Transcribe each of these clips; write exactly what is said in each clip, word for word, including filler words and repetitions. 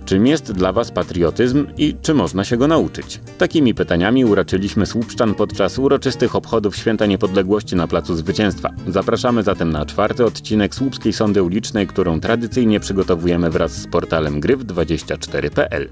Czym jest dla Was patriotyzm i czy można się go nauczyć? Takimi pytaniami uraczyliśmy słupszczan podczas uroczystych obchodów Święta Niepodległości na Placu Zwycięstwa. Zapraszamy zatem na czwarty odcinek Słupskiej Sondy Ulicznej, którą tradycyjnie przygotowujemy wraz z portalem gryf dwadzieścia cztery kropka p l.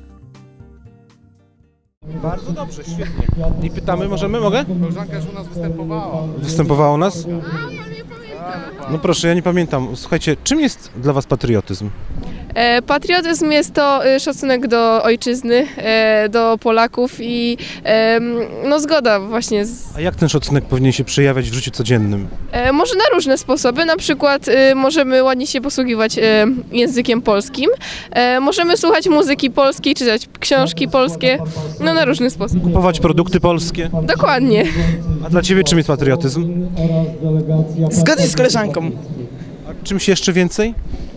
Bardzo dobrze, świetnie. I pytamy, możemy, mogę? Koleżanka już u nas występowała. Występowała u nas? No proszę, ja nie pamiętam. Słuchajcie, czym jest dla Was patriotyzm? E, patriotyzm jest to e, szacunek do ojczyzny, e, do Polaków i e, no zgoda właśnie. Z, A jak ten szacunek powinien się przejawiać w życiu codziennym? e, może na różne sposoby, na przykład e, możemy ładnie się posługiwać e, językiem polskim, e, możemy słuchać muzyki polskiej, czytać książki polskie, no na różny sposób. Kupować produkty polskie? Dokładnie. A dla Ciebie czym jest patriotyzm? Zgodnie z koleżanką. A czymś jeszcze więcej?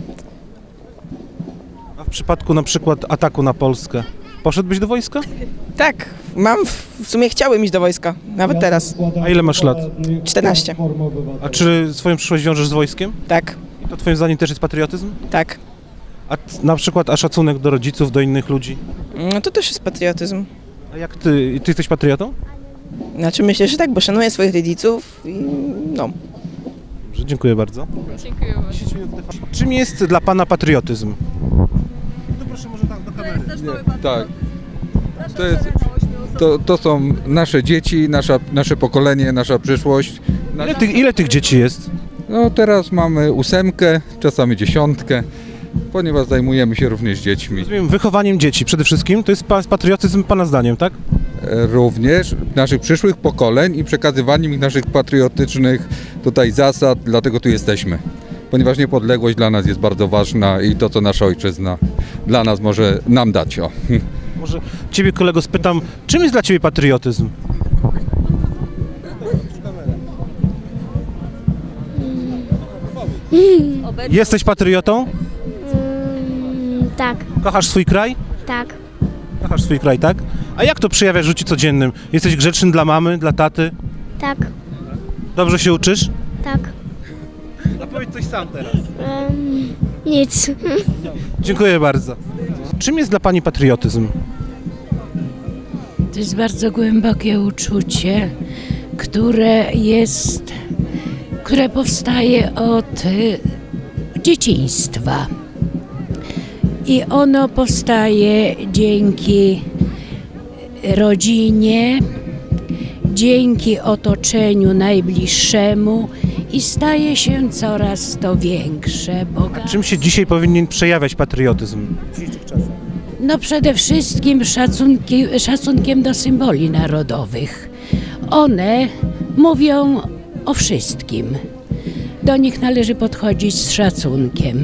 A w przypadku na przykład ataku na Polskę, poszedłbyś do wojska? Tak, mam, w sumie chciałem iść do wojska, nawet teraz. A ile masz lat? czternaście. A czy swoją przyszłość wiążesz z wojskiem? Tak, I to Twoim zdaniem też jest patriotyzm? tak. A t- na przykład a szacunek do rodziców, do innych ludzi? No to też jest patriotyzm. A jak Ty, ty jesteś patriotą? Znaczy myślę, że tak, bo szanuję swoich rodziców i no. Dobrze, dziękuję bardzo. Dziękuję bardzo. Czym jest dla Pana patriotyzm? No proszę, może tak do kamery. Tak. To, jest, to, to są nasze dzieci, nasza, nasze pokolenie, nasza przyszłość. Ile tych, ile tych dzieci jest? No teraz mamy ósemkę, czasami dziesiątkę, ponieważ zajmujemy się również dziećmi. Rozumiem, wychowaniem dzieci przede wszystkim. To jest pa- patriotyzm Pana zdaniem, tak? Również naszych przyszłych pokoleń i przekazywaniem ich naszych patriotycznych tutaj zasad, dlatego tu jesteśmy. Ponieważ niepodległość dla nas jest bardzo ważna i to, co nasza ojczyzna dla nas może nam dać. O. Może Ciebie, kolego, spytam, czym jest dla Ciebie patriotyzm? Jesteś patriotą? Mm, tak, Kochasz swój kraj? tak, Kochasz swój kraj, tak? A jak to przejawiasz w życiu codziennym? Jesteś grzeczny dla mamy, dla taty? tak, Dobrze się uczysz? tak. A powiedz coś sam teraz. Em, nic. Dziękuję bardzo. Czym jest dla Pani patriotyzm? To jest bardzo głębokie uczucie, które jest, które powstaje od y, dzieciństwa. I ono powstaje dzięki rodzinie, dzięki otoczeniu najbliższemu i staje się coraz to większe. A czym się dzisiaj powinien przejawiać patriotyzm? No przede wszystkim szacunki, szacunkiem do symboli narodowych. One mówią o wszystkim. Do nich należy podchodzić z szacunkiem.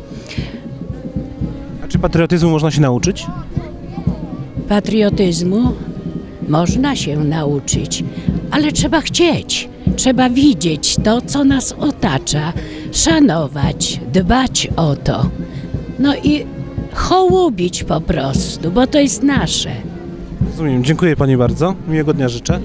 A czy patriotyzmu można się nauczyć? Patriotyzmu można się nauczyć, ale trzeba chcieć. Trzeba widzieć to, co nas otacza, szanować, dbać o to. No i hołubić po prostu, bo to jest nasze. Rozumiem, dziękuję Pani bardzo. Miłego dnia życzę.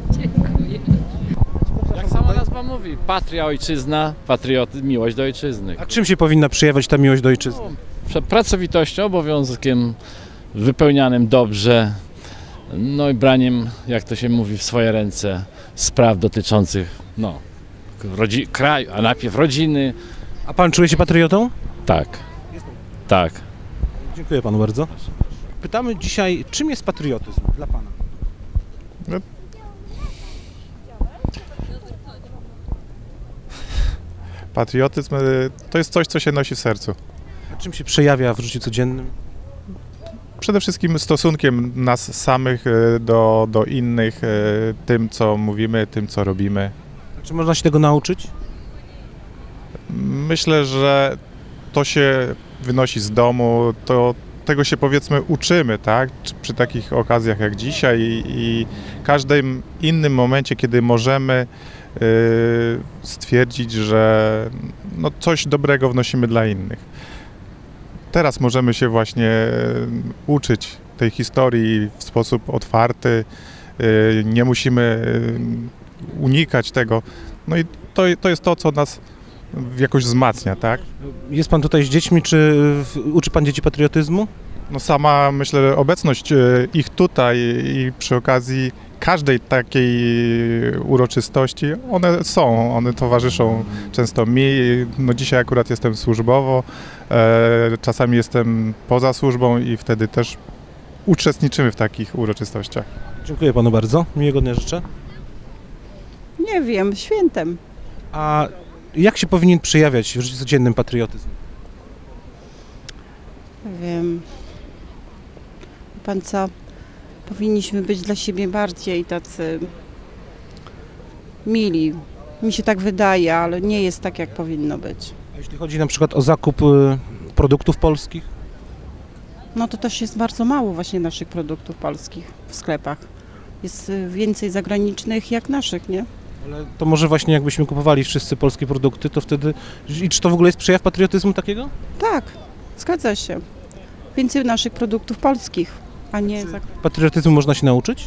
Jak sama nazwa mówi, patria, ojczyzna, patriotyzm, miłość do ojczyzny. A czym się powinna przejawiać ta miłość do ojczyzny? Prze- Pracowitością, obowiązkiem wypełnianym dobrze, no i braniem, jak to się mówi, w swoje ręce spraw dotyczących, no, rodzi- kraju, a najpierw rodziny. A Pan czuje się patriotą? Tak, tak. Dziękuję Panu bardzo. Pytamy dzisiaj, czym jest patriotyzm dla Pana? Patriotyzm y, to jest coś, co się nosi w sercu. A czym się przejawia w życiu codziennym? Przede wszystkim stosunkiem nas samych y, do, do innych, y, tym co mówimy, tym co robimy. A czy można się tego nauczyć? Myślę, że to się wynosi z domu, to tego się powiedzmy uczymy, tak? Czy przy takich okazjach jak dzisiaj i, i każdym innym momencie, kiedy możemy y, stwierdzić, że no, coś dobrego wnosimy dla innych. Teraz możemy się właśnie uczyć tej historii w sposób otwarty, y, nie musimy y, unikać tego. No i to, to jest to, co nas jakoś wzmacnia, tak? Jest Pan tutaj z dziećmi, czy w- uczy Pan dzieci patriotyzmu? No sama, myślę, obecność e, ich tutaj i przy okazji każdej takiej uroczystości, one są, one towarzyszą często mi. No dzisiaj akurat jestem służbowo, e, czasami jestem poza służbą i wtedy też uczestniczymy w takich uroczystościach. Dziękuję panu bardzo. Miłego dnia życzę. Nie wiem, świętem. A jak się powinien przejawiać w życiu codziennym patriotyzm? Wiem. Pan co? Powinniśmy być dla siebie bardziej tacy mili. Mi się tak wydaje, ale nie jest tak, jak powinno być. A jeśli chodzi na przykład o zakup y, produktów polskich? No to też jest bardzo mało właśnie naszych produktów polskich w sklepach. Jest y, więcej zagranicznych jak naszych, nie? Ale to może właśnie jakbyśmy kupowali wszyscy polskie produkty, to wtedy... I czy to w ogóle jest przejaw patriotyzmu takiego? Tak, zgadza się. Więcej naszych produktów polskich, a nie... Za... Patriotyzmu można się nauczyć?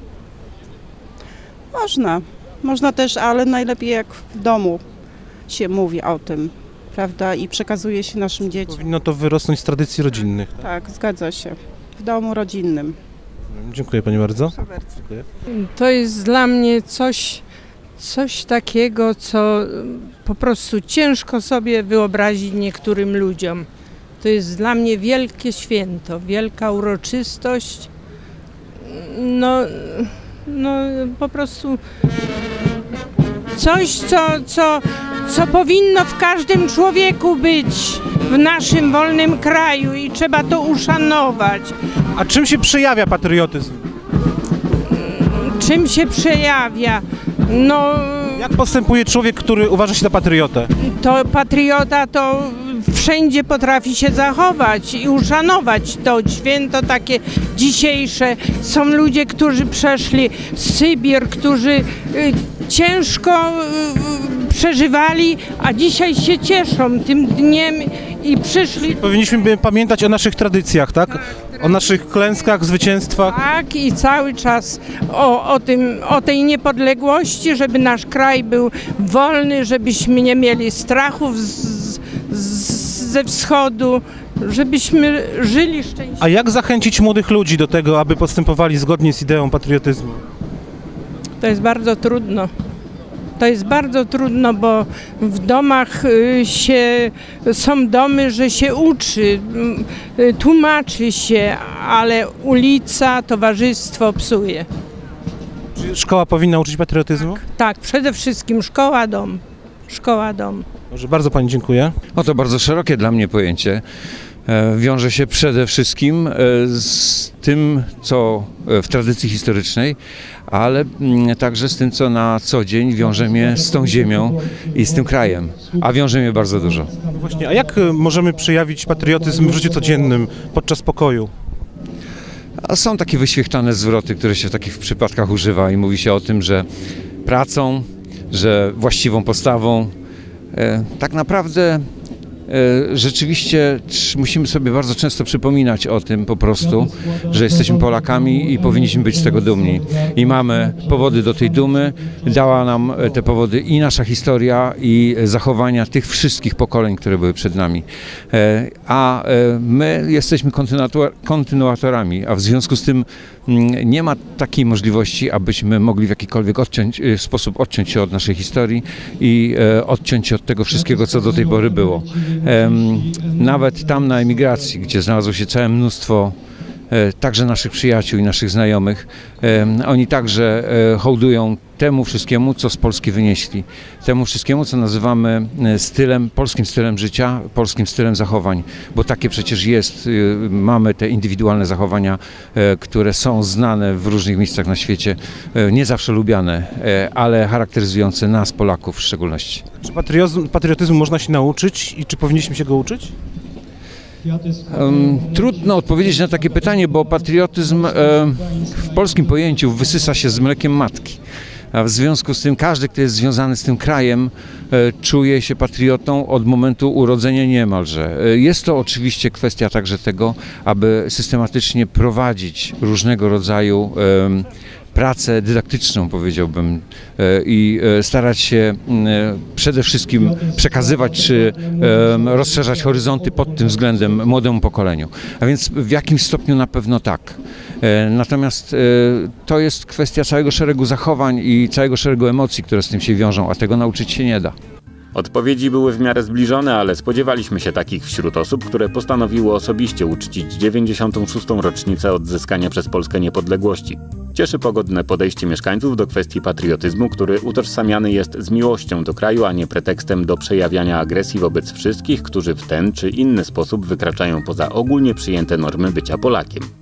Można. Można też, ale najlepiej jak w domu się mówi o tym, prawda? I przekazuje się naszym dzieciom. Powinno to wyrosnąć z tradycji rodzinnych. Tak, Tak, zgadza się. W domu rodzinnym. Dziękuję pani bardzo. Dziękuję. To jest dla mnie coś, coś takiego, co po prostu ciężko sobie wyobrazić niektórym ludziom. To jest dla mnie wielkie święto, wielka uroczystość. No, no po prostu coś, co, co, co powinno w każdym człowieku być w naszym wolnym kraju i trzeba to uszanować. A czym się przejawia patriotyzm? Czym się przejawia? No, Jak postępuje człowiek, który uważa się za patriotę? to patriota to wszędzie potrafi się zachować i uszanować to święto takie dzisiejsze. Są ludzie, którzy przeszli Sybir, którzy y, ciężko y, przeżywali, a dzisiaj się cieszą tym dniem i przyszli. Powinniśmy pamiętać o naszych tradycjach, tak? O naszych klęskach, zwycięstwach. Tak, i cały czas o, o, tym, o tej niepodległości, żeby nasz kraj był wolny, żebyśmy nie mieli strachów z, z, ze wschodu, żebyśmy żyli szczęśliwie. A jak zachęcić młodych ludzi do tego, aby postępowali zgodnie z ideą patriotyzmu? To jest bardzo trudno. To jest bardzo trudno, bo w domach y, się, są domy, że się uczy, y, tłumaczy się, ale ulica, towarzystwo psuje. Czy szkoła powinna uczyć patriotyzmu? Tak, przede wszystkim szkoła, dom. Szkoła, dom. Może bardzo pani dziękuję. No to bardzo szerokie dla mnie pojęcie. E, Wiąże się przede wszystkim e, z tym, co w tradycji historycznej, ale mm, także z tym, co na co dzień wiąże mnie z tą ziemią i z tym krajem, a wiąże mnie bardzo dużo. No właśnie, a jak y, możemy przejawić patriotyzm w życiu codziennym, podczas pokoju? A są takie wyświechtane zwroty, które się w takich przypadkach używa i mówi się o tym, że pracą, że właściwą postawą, e, tak naprawdę e, rzeczywiście trz- musimy sobie bardzo często przypominać o tym po prostu, że jesteśmy Polakami i powinniśmy być z tego dumni. I mamy powody do tej dumy, dała nam e, te powody i nasza historia, i zachowania tych wszystkich pokoleń, które były przed nami. E, a e, my jesteśmy kontynuator- kontynuatorami, a w związku z tym mm, nie ma takiej możliwości, abyśmy mogli w jakikolwiek odciąć, e, sposób odciąć się od naszej historii i e, odciąć się od tego wszystkiego, co do tej pory było. Em, nawet tam na emigracji, gdzie znalazło się całe mnóstwo e, także naszych przyjaciół i naszych znajomych, em, oni także e, hołdują temu wszystkiemu, co z Polski wynieśli. Temu wszystkiemu, co nazywamy e, stylem, polskim stylem życia, polskim stylem zachowań, bo takie przecież jest. e, Mamy te indywidualne zachowania, e, które są znane w różnych miejscach na świecie, e, nie zawsze lubiane, e, ale charakteryzujące nas, Polaków w szczególności. Czy patriotyzm, patriotyzmu można się nauczyć i czy powinniśmy się go uczyć? Um, trudno odpowiedzieć na takie pytanie, bo patriotyzm e, w polskim pojęciu wysysa się z mlekiem matki. A w związku z tym każdy, kto jest związany z tym krajem, e, czuje się patriotą od momentu urodzenia niemalże. E, jest to oczywiście kwestia także tego, aby systematycznie prowadzić różnego rodzaju e, pracę dydaktyczną, powiedziałbym, i starać się przede wszystkim przekazywać czy rozszerzać horyzonty pod tym względem młodemu pokoleniu. A więc w jakimś stopniu na pewno tak. Natomiast to jest kwestia całego szeregu zachowań i całego szeregu emocji, które z tym się wiążą, a tego nauczyć się nie da. Odpowiedzi były w miarę zbliżone, ale spodziewaliśmy się takich wśród osób, które postanowiły osobiście uczcić dziewięćdziesiątą szóstą rocznicę odzyskania przez Polskę niepodległości. Cieszy pogodne podejście mieszkańców do kwestii patriotyzmu, który utożsamiany jest z miłością do kraju, a nie pretekstem do przejawiania agresji wobec wszystkich, którzy w ten czy inny sposób wykraczają poza ogólnie przyjęte normy bycia Polakiem.